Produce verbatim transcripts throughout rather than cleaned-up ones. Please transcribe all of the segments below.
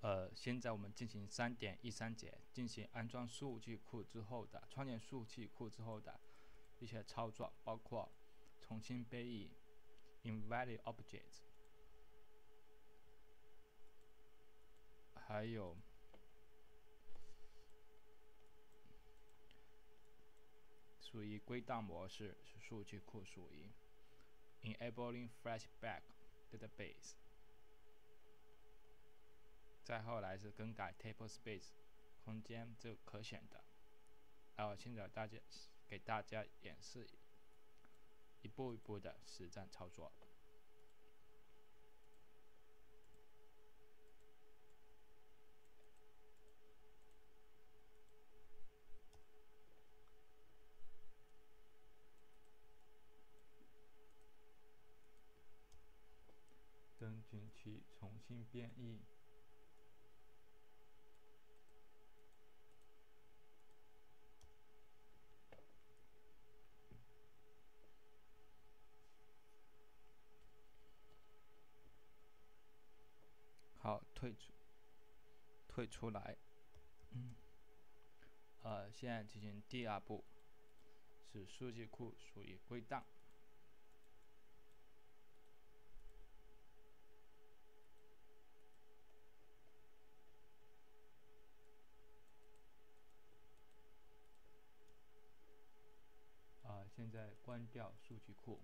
呃，现在我们进行三点一三节，进行安装数据库之后的创建数据库之后的一些操作，包括重新编译 invalid object， 还有属于归档模式是数据库属于 enabling flashback database。再后来是更改 table space 空间这可选的。然后现在大家给大家演示一步一步的实战操作。登进去重新编译。好，退出，退出来。嗯，呃，现在进行第二步，使数据库属于归档。啊、呃，现在关掉数据库。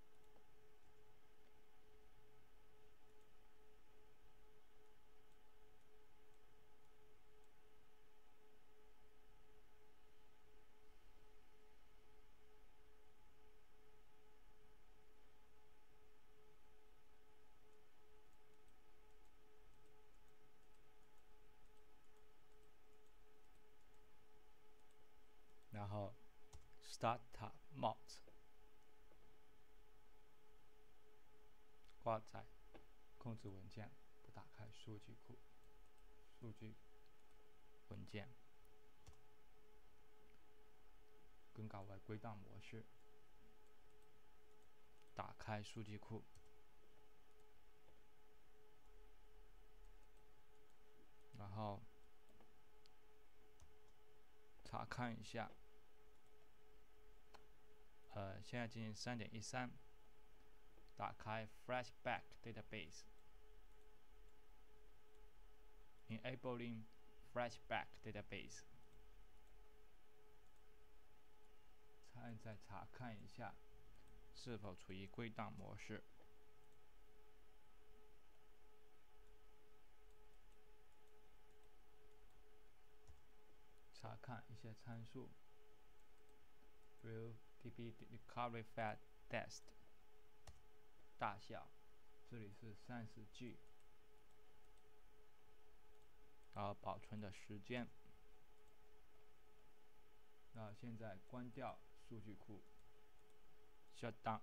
然后 Start Mode 挂在控制文件，不打开数据库数据文件，更改为归档模式，打开数据库，然后查看一下。呃，现在进行 三点一三， 打开 Flashback Database， Enabling Flashback Database。 现在查看一下是否处于归档模式。查看一些参数，比如 D B Recovery File Test 大小，这里是 三十 G， 然后保存的时间。那现在关掉数据库 ，Shut down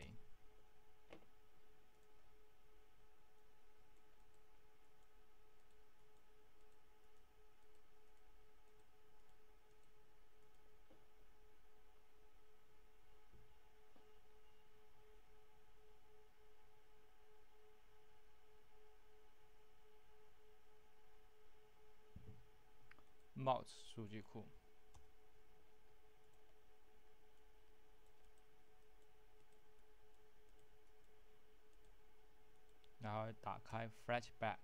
immediately。Mouse 数据库，然后打开 Flashback，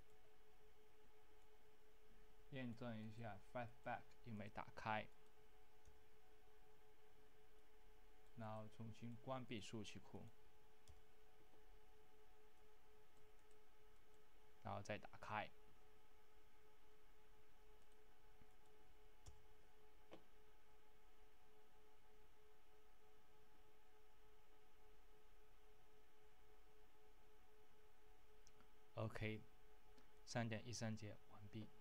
验证一下 Flashback 有没有打开，然后重新关闭数据库，然后再打开。OK， 三点一三节完毕。